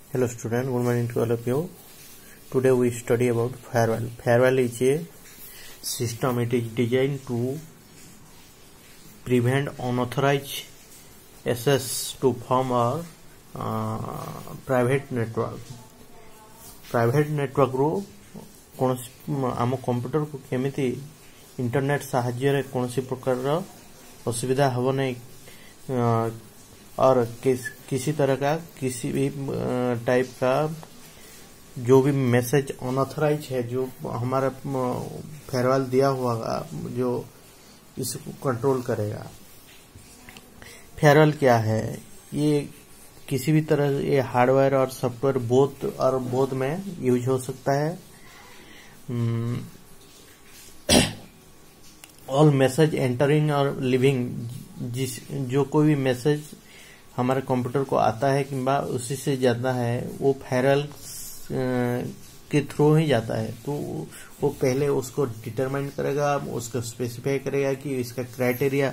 Hello student, good morning to all of you. Today we study about firewall. Firewall is a system. It is designed to prevent unauthorized access to form or private network. Private network रो आम computer को केमिति internet साहाय्य रे कोनसी प्रकार असुविधा हबो नहीं और किसी तरह का किसी भी टाइप का जो भी मैसेज अनऑथराइज है जो हमारा फायरवॉल दिया हुआ जो इसको कंट्रोल करेगा। फायरवॉल क्या है? ये किसी भी तरह ये हार्डवेयर और सॉफ्टवेयर बोथ में यूज हो सकता है। ऑल मैसेज एंटरिंग और लिविंग जो कोई भी मैसेज हमारे कंप्यूटर को आता है किंबा उसी से जाता है वो फायरवॉल के थ्रू ही जाता है। तो वो पहले उसको डिटरमाइन करेगा, उसको स्पेसिफाई करेगा कि इसका क्राइटेरिया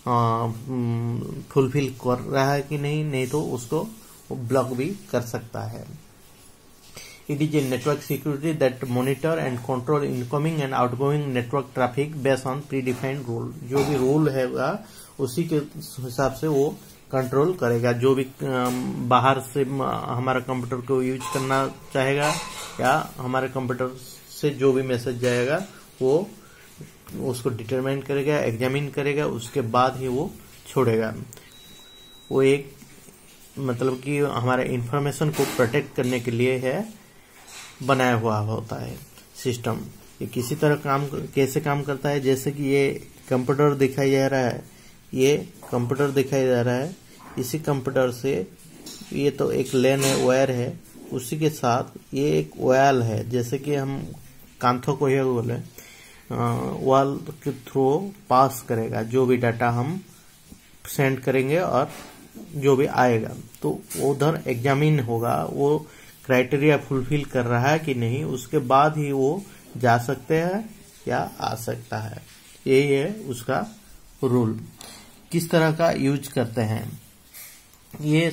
फुलफिल कर रहा है कि नहीं तो उसको ब्लॉक भी कर सकता है। It is a network security that monitor and control incoming and outgoing network traffic based on predefined rule। जो भी रूल है उसी के हिसाब से वो कंट्रोल करेगा। जो भी बाहर से हमारा कंप्यूटर को यूज करना चाहेगा या हमारे कंप्यूटर से जो भी मैसेज जाएगा वो उसको डिटरमाइन करेगा, एग्जामिन करेगा, उसके बाद ही वो छोड़ेगा। वो एक मतलब कि हमारे इंफॉर्मेशन को प्रोटेक्ट करने के लिए है बनाया हुआ होता है सिस्टम। ये किसी तरह कैसे काम करता है? जैसे कि ये कंप्यूटर दिखाई जा रहा है, ये कंप्यूटर दिखाई जा रहा है। इसी कंप्यूटर से ये तो एक लेन है, वायर है, उसी के साथ ये एक वायल है। जैसे कि हम कांथों को ये बोले वाल के थ्रू पास करेगा जो भी डाटा हम सेंड करेंगे और जो भी आएगा तो उधर एग्जामिन होगा वो क्राइटेरिया फुलफिल कर रहा है कि नहीं, उसके बाद ही वो जा सकते हैं या आ सकता है। यही है उसका रूल। किस तरह का यूज करते हैं ये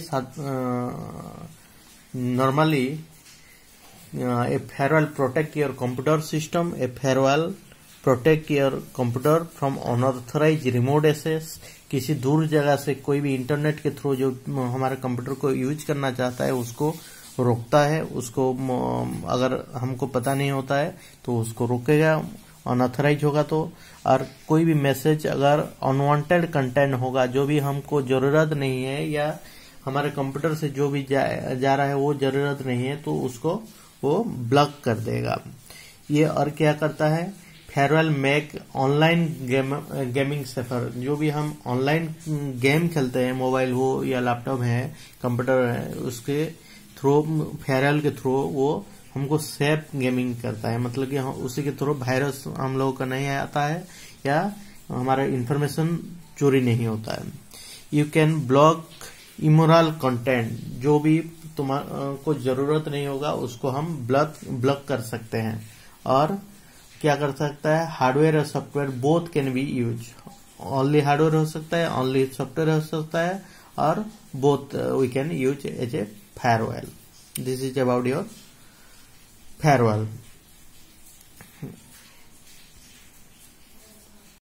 normally a firewall protect your computer system. A firewall protect your computer from unauthorise remote access. किसी दूर जगह से कोई भी इंटरनेट के थ्रू जो हमारे कंप्यूटर को यूज करना चाहता है उसको रोकता है। उसको अगर हमको पता नहीं होता है तो उसको रोकेगा, अनऑथराइज होगा तो। और कोई भी मैसेज अगर अनवांटेड कंटेंट होगा जो भी हमको जरूरत नहीं है या हमारे कंप्यूटर से जो भी जा रहा है वो जरूरत नहीं है तो उसको वो ब्लॉक कर देगा। ये और क्या करता है? Firewall make online gaming safer. जो भी हम ऑनलाइन गेम खेलते हैं, मोबाइल हो या लैपटॉप है, कंप्यूटर है, उसके थ्रू फायरवॉल के थ्रू वो हमको सेफ गेमिंग करता है। मतलब कि उसी के थ्रू वायरस हम लोगों का नहीं आता है या हमारा इंफॉर्मेशन चोरी नहीं होता है। You can block immoral content. जो भी तुमको जरूरत नहीं होगा उसको हम ब्लॉक कर सकते हैं। और क्या कर सकता है? हार्डवेयर और software both can be use. Only hardware हो सकता है, ओनली सॉफ्टवेयर हो सकता है और both we can use as a firewall. This is about your firewall.